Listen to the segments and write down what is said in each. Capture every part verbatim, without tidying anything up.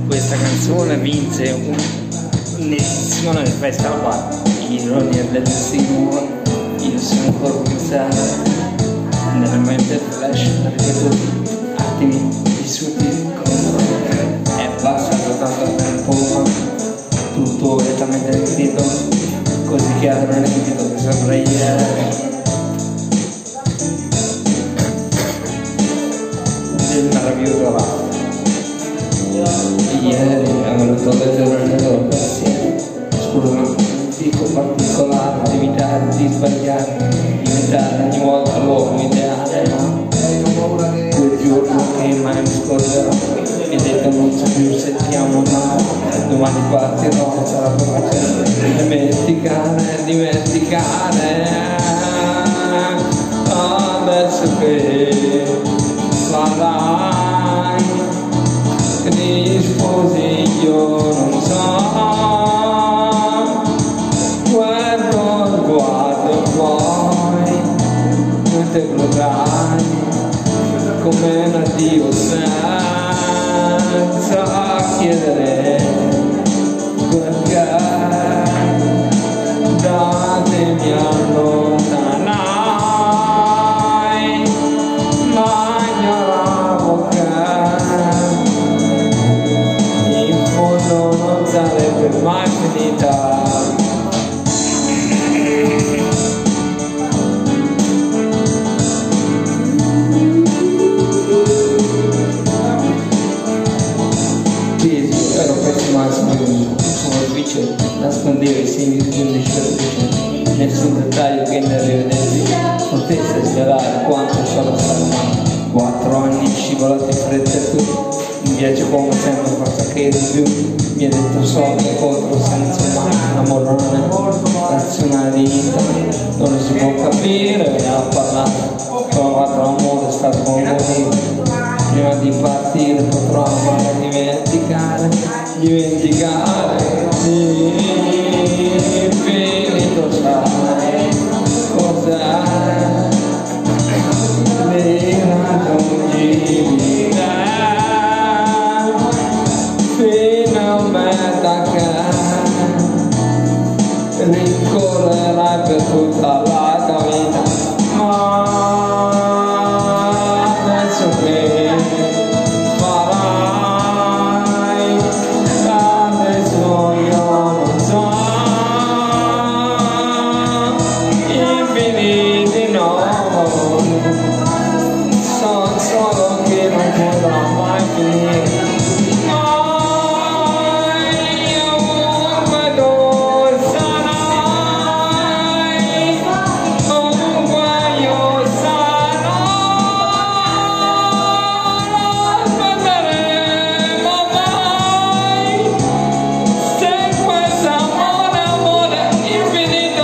Questa canzone vinse un'edizione del Festival Ironia del Destino. Io sono ancora pensare nella mente flash, ripetuti attimi vissuti con me. È passato tanto tempo, ma tutto è talmente riempito, così chiaro e limpido che sembra ieri. Del meraviglioso lato. Ieri avevo letto nel pensiero, scuro un pico particolare, l'attività di sbagliare, diventare ogni volta l'uomo ideale, ma quel giorno che mai mi scorderò, mi detto non so più se ti amo, ma domani partirò, sarà per dimenticare, dimenticare, adesso che farai, che ti sposi io non so, guardo, guardo poi, non te godrai, come un addio senza chiedere perché da te mi allontanai, ma ignoravo che in fondo non sarebbe mai finita. Ero pessimo al superficie, nascondevo i segni di un discernice, nessun dettaglio che ne rivedessi potesse svelare quanto solo sarà. Quattro anni scivolati fretta e tu, in viaggio come sempre forza che di più, mi hai detto soldi contro senza umano, l'amore non è razionalità, non lo si può capire, ha parlato, trovato l'amore, è stato con morire. Prima di partire potrò ancora dimenticare, dimenticare, infinito sai cos'è, l'irraggiungibile, fino a metà che rincorrerai per tutta la tua vita, ma adesso che solo che non potrà mai finire. Mai ovunque tu sarai, ovunque io sarò, aspetteremo mai, se questo amore, amore infinito.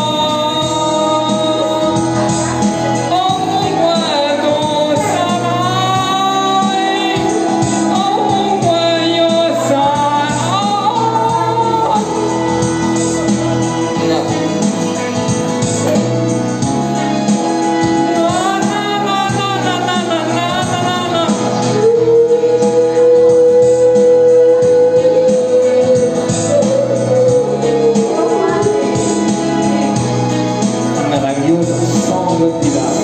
Meraviglioso song di Davide.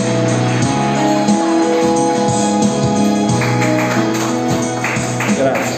Grazie.